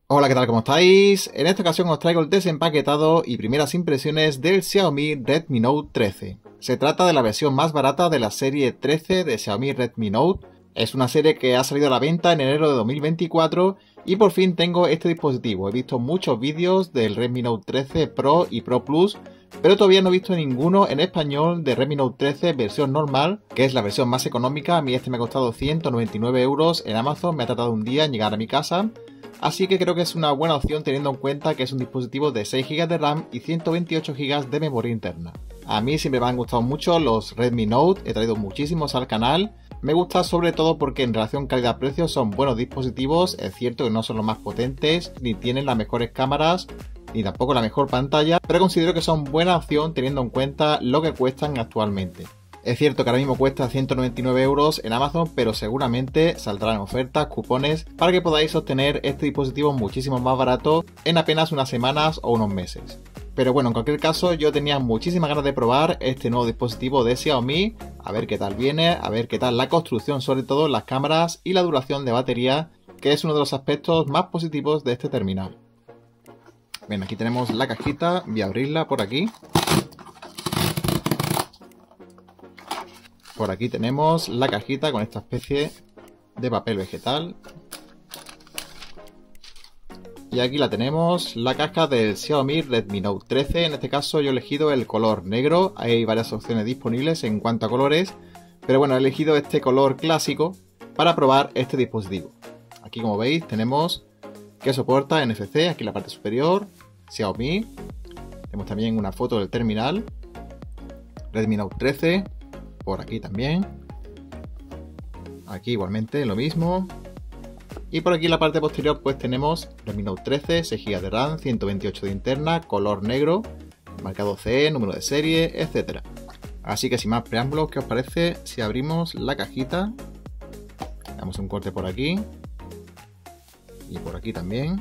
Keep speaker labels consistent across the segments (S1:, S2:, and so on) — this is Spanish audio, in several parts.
S1: Hola, ¿qué tal? ¿Cómo estáis? En esta ocasión os traigo el desempaquetado y primeras impresiones del Xiaomi Redmi Note 13. Se trata de la versión más barata de la serie 13 de Xiaomi Redmi Note. Es una serie que ha salido a la venta en enero de 2024 y por fin tengo este dispositivo. He visto muchos vídeos del Redmi Note 13 Pro y Pro Plus, pero todavía no he visto ninguno en español de Redmi Note 13 versión normal, que es la versión más económica. A mí este me ha costado 199 euros en Amazon, me ha tardado un día en llegar a mi casa. Así que creo que es una buena opción teniendo en cuenta que es un dispositivo de 6 GB de RAM y 128 GB de memoria interna. A mí siempre me han gustado mucho los Redmi Note, he traído muchísimos al canal. Me gusta sobre todo porque en relación calidad-precio son buenos dispositivos. Es cierto que no son los más potentes, ni tienen las mejores cámaras, ni tampoco la mejor pantalla, pero considero que son buena opción teniendo en cuenta lo que cuestan actualmente. Es cierto que ahora mismo cuesta 199 euros en Amazon, pero seguramente saldrán ofertas, cupones, para que podáis obtener este dispositivo muchísimo más barato en apenas unas semanas o unos meses. Pero bueno, en cualquier caso, yo tenía muchísimas ganas de probar este nuevo dispositivo de Xiaomi, a ver qué tal viene, a ver qué tal la construcción, sobre todo las cámaras y la duración de batería, que es uno de los aspectos más positivos de este terminal. Bien, aquí tenemos la cajita, voy a abrirla por aquí. Por aquí tenemos la cajita con esta especie de papel vegetal. Y aquí la tenemos, la caja del Xiaomi Redmi Note 13. En este caso yo he elegido el color negro. Hay varias opciones disponibles en cuanto a colores, pero bueno, he elegido este color clásico para probar este dispositivo. Aquí, como veis, tenemos que soporta NFC, aquí en la parte superior, Xiaomi. Tenemos también una foto del terminal, Redmi Note 13. Por aquí también. Aquí igualmente lo mismo. Y por aquí en la parte posterior pues tenemos Redmi Note 13, 6 GB de RAM, 128 de interna, color negro, marcado CE, número de serie, etc. Así que sin más preámbulos, ¿qué os parece si abrimos la cajita? Damos un corte por aquí. Y por aquí también.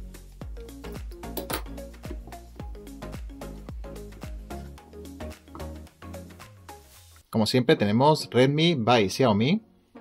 S1: Como siempre tenemos Redmi by Xiaomi.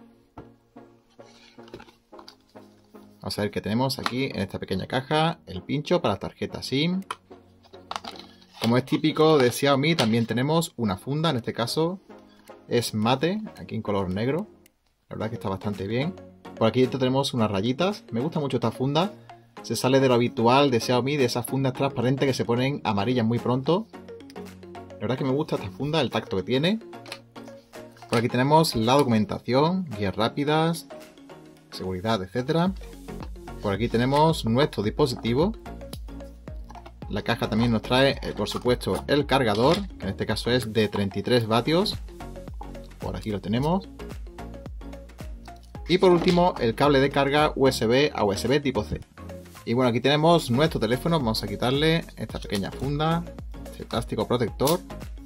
S1: Vamos a ver qué tenemos aquí en esta pequeña caja. El pincho para la tarjeta SIM. Como es típico de Xiaomi, también tenemos una funda. En este caso es mate, aquí en color negro. La verdad que está bastante bien. Por aquí dentro tenemos unas rayitas. Me gusta mucho esta funda. Se sale de lo habitual de Xiaomi, de esas fundas transparentes que se ponen amarillas muy pronto. La verdad que me gusta esta funda, el tacto que tiene. Por aquí tenemos la documentación, guías rápidas, seguridad, etc. Por aquí tenemos nuestro dispositivo. La caja también nos trae, por supuesto, el cargador, que en este caso es de 33 vatios. Por aquí lo tenemos. Y por último, el cable de carga USB a USB tipo C. Y bueno, aquí tenemos nuestro teléfono. Vamos a quitarle esta pequeña funda, este plástico protector.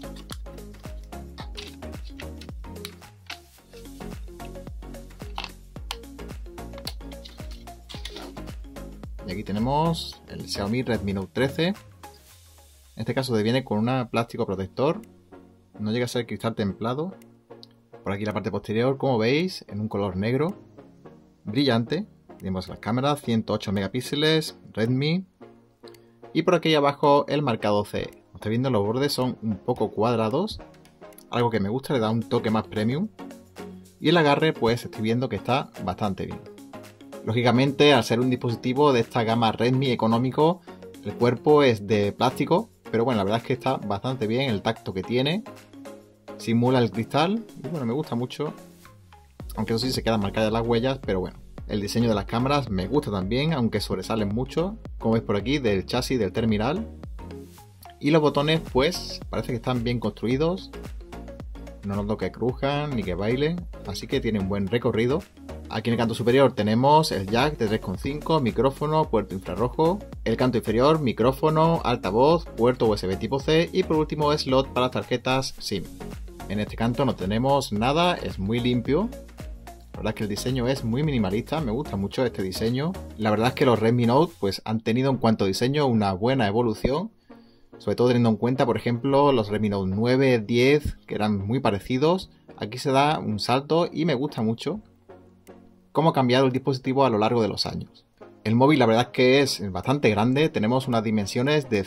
S1: Y aquí tenemos el Xiaomi Redmi Note 13. En este caso viene con un plástico protector. No llega a ser cristal templado. Por aquí la parte posterior, como veis, en un color negro brillante. Tenemos las cámaras, 108 megapíxeles, Redmi. Y por aquí abajo el marcado CE. Como estáis viendo, los bordes son un poco cuadrados. Algo que me gusta, le da un toque más premium. Y el agarre, pues estoy viendo que está bastante bien. Lógicamente, al ser un dispositivo de esta gama Redmi económico, el cuerpo es de plástico, pero bueno, la verdad es que está bastante bien el tacto que tiene. Simula el cristal y bueno, me gusta mucho. Aunque eso sí se quedan marcadas las huellas, pero bueno. El diseño de las cámaras me gusta también, aunque sobresalen mucho, como veis por aquí, del chasis del terminal. Y los botones, pues, parece que están bien construidos. No noto que crujan ni que bailen, así que tiene un buen recorrido. Aquí en el canto superior tenemos el jack de 3.5, micrófono, puerto infrarrojo. El canto inferior, micrófono, altavoz, puerto USB tipo C y por último slot para tarjetas SIM. En este canto no tenemos nada, es muy limpio. La verdad es que el diseño es muy minimalista, me gusta mucho este diseño. La verdad es que los Redmi Note pues, han tenido en cuanto a diseño una buena evolución. Sobre todo teniendo en cuenta, por ejemplo, los Redmi Note 9, 10, que eran muy parecidos. Aquí se da un salto y me gusta mucho cómo ha cambiado el dispositivo a lo largo de los años. El móvil la verdad es que es bastante grande, tenemos unas dimensiones de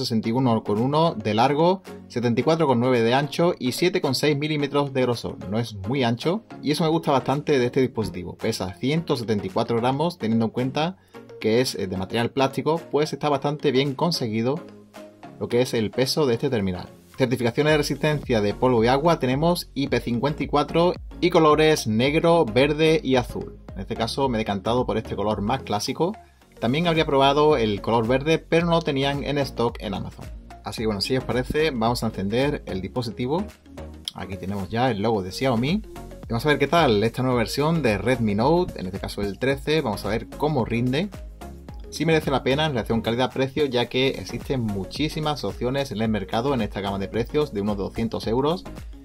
S1: 161,1 de largo, 74,9 de ancho y 7,6 milímetros de grosor. No es muy ancho y eso me gusta bastante de este dispositivo. Pesa 174 gramos, teniendo en cuenta que es de material plástico, pues está bastante bien conseguido lo que es el peso de este terminal. Certificaciones de resistencia de polvo y agua tenemos IP54 y colores negro, verde y azul. En este caso me he decantado por este color más clásico. También habría probado el color verde, pero no lo tenían en stock en Amazon. Así que bueno, si os parece, vamos a encender el dispositivo. Aquí tenemos ya el logo de Xiaomi. Y vamos a ver qué tal esta nueva versión de Redmi Note, en este caso el 13. Vamos a ver cómo rinde. Sí merece la pena en relación calidad-precio, ya que existen muchísimas opciones en el mercado en esta gama de precios de unos 200 euros.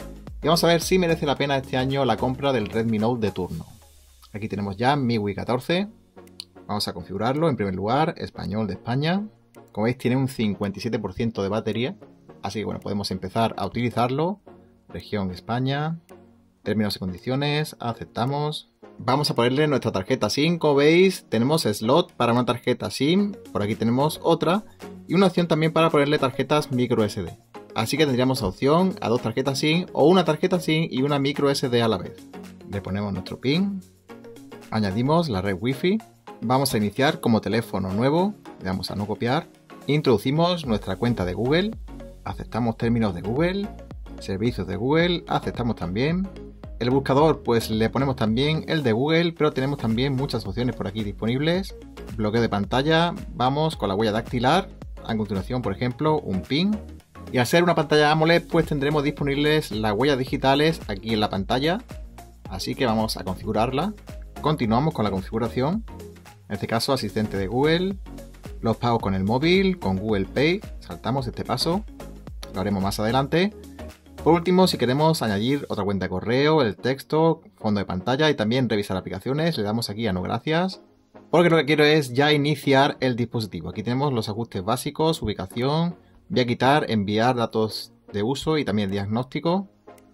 S1: Y vamos a ver si merece la pena este año la compra del Redmi Note de turno. Aquí tenemos ya MIUI 14. Vamos a configurarlo. En primer lugar, español de España. Como veis, tiene un 57% de batería. Así que bueno, podemos empezar a utilizarlo. Región España. Términos y condiciones. Aceptamos. Vamos a ponerle nuestra tarjeta SIM. Como veis, tenemos slot para una tarjeta SIM. Por aquí tenemos otra. Y una opción también para ponerle tarjetas micro SD. Así que tendríamos opción a 2 tarjetas SIM o una tarjeta SIM y una micro SD a la vez. Le ponemos nuestro PIN. Añadimos la red Wi-Fi. Vamos a iniciar como teléfono nuevo. Le damos a no copiar. Introducimos nuestra cuenta de Google. Aceptamos términos de Google. Servicios de Google. Aceptamos también. El buscador, pues le ponemos también el de Google, pero tenemos también muchas opciones por aquí disponibles. Bloqueo de pantalla. Vamos con la huella dactilar. A continuación, por ejemplo, un PIN. Y al ser una pantalla AMOLED, pues tendremos disponibles las huellas digitales aquí en la pantalla. Así que vamos a configurarla. Continuamos con la configuración, en este caso asistente de Google, los pagos con el móvil, con Google Pay, saltamos este paso, lo haremos más adelante. Por último, si queremos añadir otra cuenta de correo, el texto, fondo de pantalla y también revisar aplicaciones, le damos aquí a no gracias, porque lo que quiero es ya iniciar el dispositivo. Aquí tenemos los ajustes básicos, ubicación, voy a quitar, enviar datos de uso y también diagnóstico.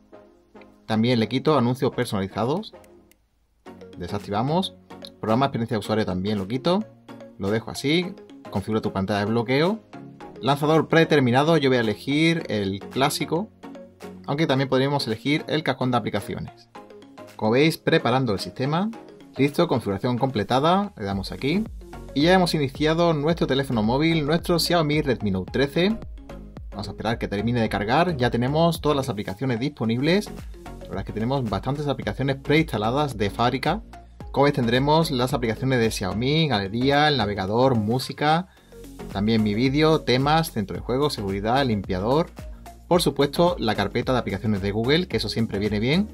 S1: También le quito anuncios personalizados. Desactivamos. Programa experiencia de usuario también lo quito. Lo dejo así. Configuro tu pantalla de bloqueo. Lanzador predeterminado. Yo voy a elegir el clásico. Aunque también podríamos elegir el cajón de aplicaciones. Como veis, preparando el sistema. Listo, configuración completada. Le damos aquí. Y ya hemos iniciado nuestro teléfono móvil, nuestro Xiaomi Redmi Note 13. Vamos a esperar que termine de cargar. Ya tenemos todas las aplicaciones disponibles. La verdad es que tenemos bastantes aplicaciones preinstaladas de fábrica. Como veis, tendremos las aplicaciones de Xiaomi, galería, el navegador, música, también mi vídeo, temas, centro de juegos, seguridad, limpiador. Por supuesto, la carpeta de aplicaciones de Google, que eso siempre viene bien.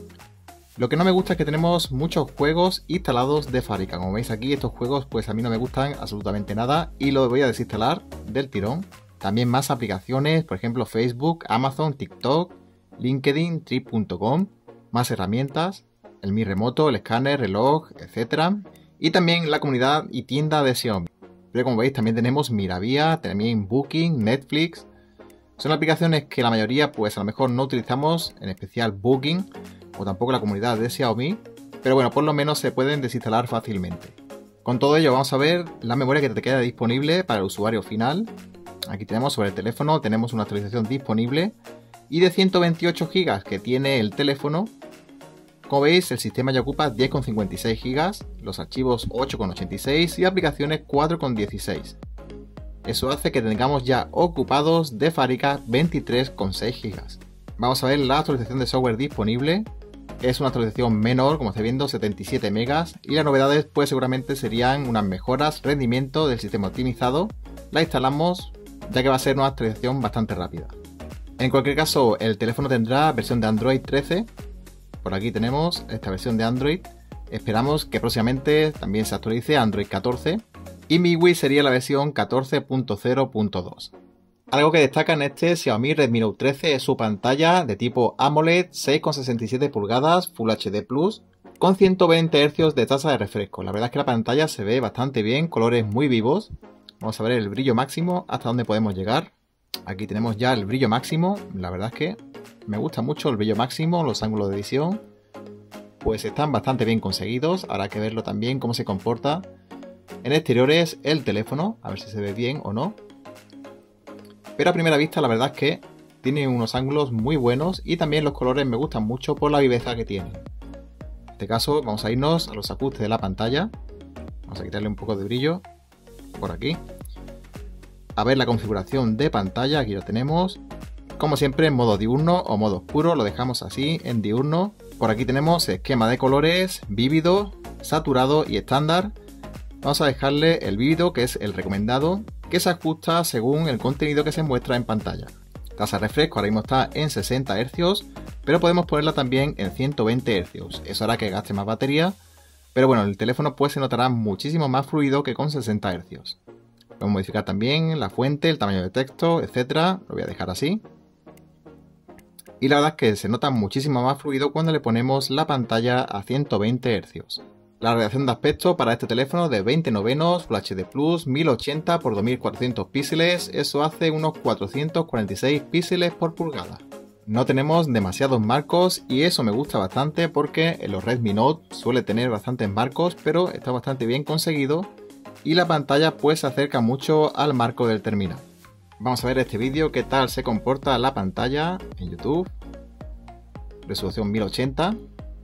S1: Lo que no me gusta es que tenemos muchos juegos instalados de fábrica. Como veis aquí, estos juegos pues a mí no me gustan absolutamente nada y los voy a desinstalar del tirón. También más aplicaciones, por ejemplo Facebook, Amazon, TikTok, LinkedIn, Trip.com, más herramientas, el Mi Remoto, el escáner, reloj, etc. Y también la comunidad y tienda de Xiaomi. Pero como veis también tenemos Miravía, también Booking, Netflix. Son aplicaciones que la mayoría pues a lo mejor no utilizamos, en especial Booking o tampoco la comunidad de Xiaomi. Pero bueno, por lo menos se pueden desinstalar fácilmente. Con todo ello vamos a ver la memoria que te queda disponible para el usuario final. Aquí tenemos sobre el teléfono, tenemos una actualización disponible. Y de 128 GB que tiene el teléfono, como veis el sistema ya ocupa 10,56 GB, los archivos 8,86 y aplicaciones 4,16. Eso hace que tengamos ya ocupados de fábrica 23,6 GB. Vamos a ver la actualización de software disponible. Es una actualización menor, como estáis viendo, 77 megas. Y las novedades pues seguramente serían unas mejoras, rendimiento del sistema optimizado. La instalamos ya que va a ser una actualización bastante rápida. En cualquier caso, el teléfono tendrá versión de Android 13. Por aquí tenemos esta versión de Android. Esperamos que próximamente también se actualice a Android 14. Y MIUI sería la versión 14.0.2. Algo que destaca en este Xiaomi Redmi Note 13 es su pantalla de tipo AMOLED 6,67 pulgadas Full HD Plus con 120 Hz de tasa de refresco. La verdad es que la pantalla se ve bastante bien, colores muy vivos. Vamos a ver el brillo máximo, hasta dónde podemos llegar. Aquí tenemos ya el brillo máximo. La verdad es que me gusta mucho el brillo máximo, los ángulos de edición. Pues están bastante bien conseguidos. Habrá que verlo también cómo se comporta en exteriores el teléfono, a ver si se ve bien o no. Pero a primera vista la verdad es que tiene unos ángulos muy buenos y también los colores me gustan mucho por la viveza que tienen. En este caso vamos a irnos a los ajustes de la pantalla. Vamos a quitarle un poco de brillo por aquí. A ver la configuración de pantalla, aquí lo tenemos. Como siempre en modo diurno o modo oscuro, lo dejamos así en diurno. Por aquí tenemos esquema de colores, vívido, saturado y estándar. Vamos a dejarle el vívido, que es el recomendado, que se ajusta según el contenido que se muestra en pantalla. Tasa de refresco ahora mismo está en 60 Hz, pero podemos ponerla también en 120 Hz. Eso hará que gaste más batería, pero bueno, el teléfono pues se notará muchísimo más fluido que con 60 Hz. Podemos modificar también la fuente, el tamaño de texto, etcétera. Lo voy a dejar así. Y la verdad es que se nota muchísimo más fluido cuando le ponemos la pantalla a 120 Hz. La radiación de aspecto para este teléfono de 20 novenos, Full HD Plus, 1080 x 2400 píxeles, eso hace unos 446 píxeles por pulgada. No tenemos demasiados marcos y eso me gusta bastante porque en los Redmi Note suele tener bastantes marcos, pero está bastante bien conseguido y la pantalla pues se acerca mucho al marco del terminal. Vamos a ver este vídeo, qué tal se comporta la pantalla en YouTube. Resolución 1080.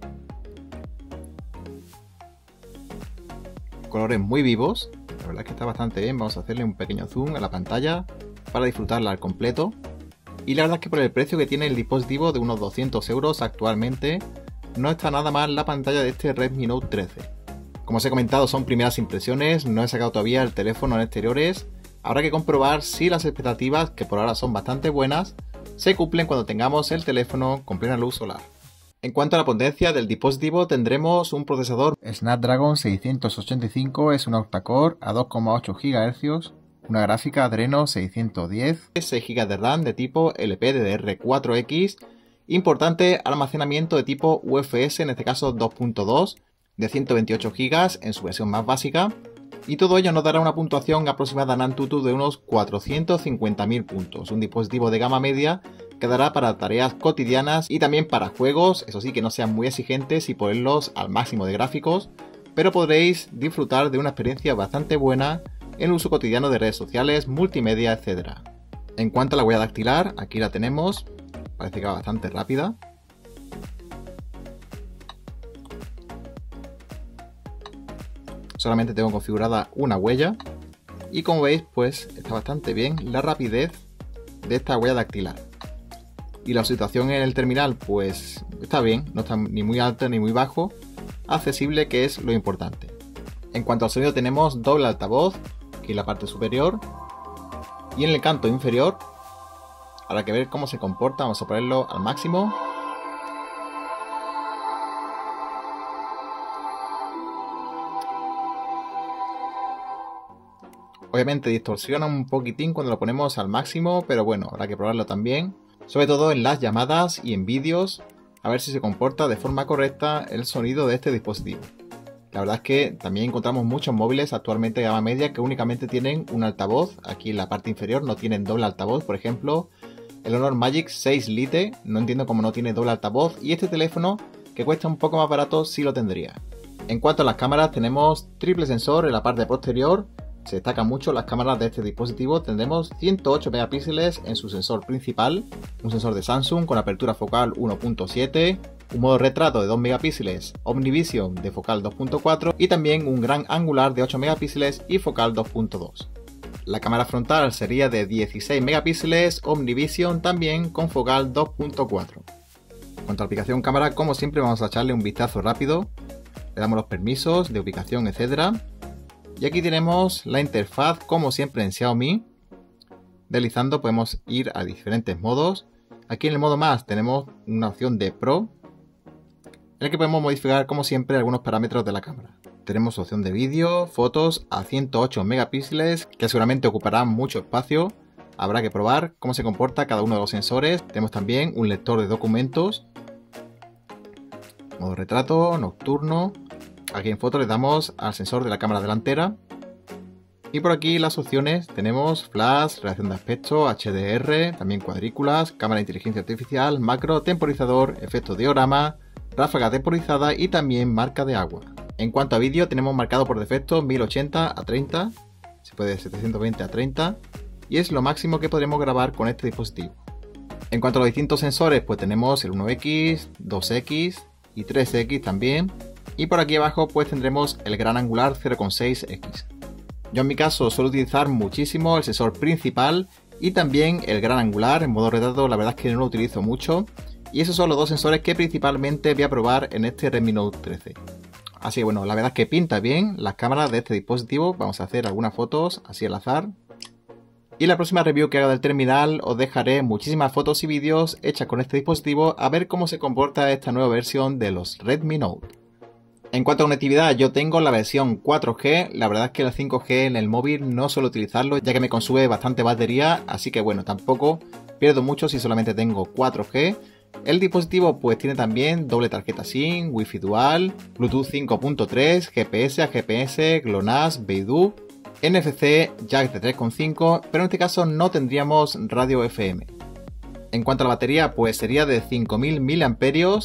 S1: Colores muy vivos, la verdad es que está bastante bien. Vamos a hacerle un pequeño zoom a la pantalla para disfrutarla al completo. Y la verdad es que por el precio que tiene el dispositivo de unos 200 euros actualmente, no está nada mal la pantalla de este Redmi Note 13. Como os he comentado, son primeras impresiones, no he sacado todavía el teléfono en exteriores. Habrá que comprobar si las expectativas, que por ahora son bastante buenas, se cumplen cuando tengamos el teléfono con plena luz solar. En cuanto a la potencia del dispositivo, tendremos un procesador Snapdragon 685, es un octa-core a 2,8 GHz, una gráfica Adreno 610, 6 GB de RAM de tipo LPDDR4X, importante almacenamiento de tipo UFS, en este caso 2.2, de 128 GB en su versión más básica, y todo ello nos dará una puntuación aproximada en Antutu de unos 450.000 puntos, un dispositivo de gama media que dará para tareas cotidianas y también para juegos, eso sí que no sean muy exigentes y ponerlos al máximo de gráficos, pero podréis disfrutar de una experiencia bastante buena en el uso cotidiano de redes sociales, multimedia, etc. En cuanto a la huella dactilar, aquí la tenemos, parece que va bastante rápida. Solamente tengo configurada una huella y como veis pues está bastante bien la rapidez de esta huella dactilar. Y la situación en el terminal pues está bien, no está ni muy alto ni muy bajo, accesible, que es lo importante. En cuanto al sonido tenemos doble altavoz, aquí en la parte superior y en el canto inferior. Habrá que ver cómo se comporta, vamos a ponerlo al máximo. Obviamente distorsiona un poquitín cuando lo ponemos al máximo, pero bueno, habrá que probarlo también. Sobre todo en las llamadas y en vídeos, a ver si se comporta de forma correcta el sonido de este dispositivo. La verdad es que también encontramos muchos móviles actualmente de gama media que únicamente tienen un altavoz. Aquí en la parte inferior no tienen doble altavoz, por ejemplo, el Honor Magic 6 Lite, no entiendo cómo no tiene doble altavoz, y este teléfono, que cuesta un poco más barato, sí lo tendría. En cuanto a las cámaras, tenemos triple sensor en la parte posterior. Se destacan mucho las cámaras de este dispositivo. Tendremos 108 megapíxeles en su sensor principal, un sensor de Samsung con apertura focal 1.7, un modo retrato de 2 megapíxeles, Omnivision de focal 2.4 y también un gran angular de 8 megapíxeles y focal 2.2. La cámara frontal sería de 16 megapíxeles, Omnivision también con focal 2.4. En cuanto a la aplicación cámara, como siempre vamos a echarle un vistazo rápido. Le damos los permisos de ubicación, etc. Y aquí tenemos la interfaz, como siempre en Xiaomi. Deslizando podemos ir a diferentes modos. Aquí en el modo más tenemos una opción de Pro, en el que podemos modificar, como siempre, algunos parámetros de la cámara. Tenemos opción de vídeo, fotos a 108 megapíxeles, que seguramente ocuparán mucho espacio. Habrá que probar cómo se comporta cada uno de los sensores. Tenemos también un lector de documentos, modo retrato, nocturno. Aquí en foto le damos al sensor de la cámara delantera. Y por aquí las opciones tenemos flash, reacción de aspecto, HDR, también cuadrículas, cámara de inteligencia artificial, macro, temporizador, efecto diorama, ráfaga temporizada y también marca de agua. En cuanto a vídeo, tenemos marcado por defecto 1080 a 30, se puede 720 a 30, y es lo máximo que podremos grabar con este dispositivo. En cuanto a los distintos sensores, pues tenemos el 1X, 2X y 3X también, y por aquí abajo pues tendremos el gran angular 0,6X. Yo en mi caso suelo utilizar muchísimo el sensor principal y también el gran angular. En modo retrato la verdad es que no lo utilizo mucho, y esos son los dos sensores que principalmente voy a probar en este Redmi Note 13. Así que bueno, la verdad es que pinta bien las cámaras de este dispositivo. Vamos a hacer algunas fotos así al azar. Y la próxima review que haga del terminal os dejaré muchísimas fotos y vídeos hechas con este dispositivo a ver cómo se comporta esta nueva versión de los Redmi Note. En cuanto a conectividad, yo tengo la versión 4G, la verdad es que el 5G en el móvil no suelo utilizarlo ya que me consume bastante batería, así que bueno, tampoco pierdo mucho si solamente tengo 4G. El dispositivo pues tiene también doble tarjeta SIM, Wi-Fi dual, Bluetooth 5.3, GPS a GPS, GLONASS, Beidou, NFC, jack de 3.5, pero en este caso no tendríamos radio FM. En cuanto a la batería, pues sería de 5000 mAh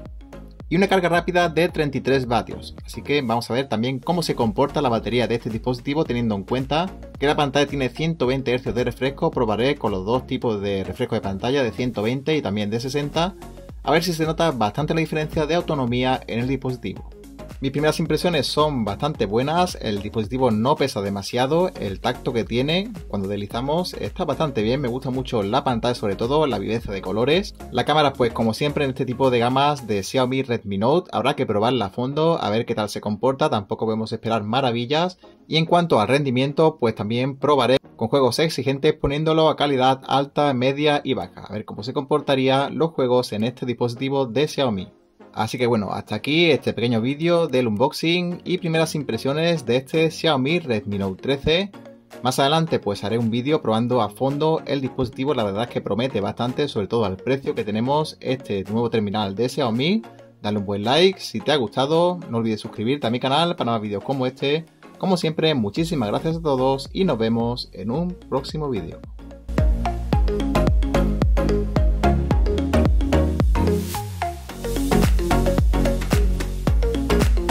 S1: y una carga rápida de 33 vatios. Así que vamos a ver también cómo se comporta la batería de este dispositivo, teniendo en cuenta que la pantalla tiene 120 Hz de refresco. Probaré con los dos tipos de refresco de pantalla, de 120 y también de 60, a ver si se nota bastante la diferencia de autonomía en el dispositivo. Mis primeras impresiones son bastante buenas, el dispositivo no pesa demasiado, el tacto que tiene cuando deslizamos está bastante bien, me gusta mucho la pantalla, sobre todo la viveza de colores. La cámara pues como siempre en este tipo de gamas de Xiaomi Redmi Note habrá que probarla a fondo a ver qué tal se comporta, tampoco podemos esperar maravillas. Y en cuanto al rendimiento pues también probaré con juegos exigentes poniéndolo a calidad alta, media y baja, a ver cómo se comportarían los juegos en este dispositivo de Xiaomi. Así que bueno, hasta aquí este pequeño vídeo del unboxing y primeras impresiones de este Xiaomi Redmi Note 13. Más adelante pues haré un vídeo probando a fondo el dispositivo, la verdad es que promete bastante, sobre todo al precio que tenemos este nuevo terminal de Xiaomi. Dale un buen like si te ha gustado, no olvides suscribirte a mi canal para más vídeos como este. Como siempre, muchísimas gracias a todos y nos vemos en un próximo vídeo.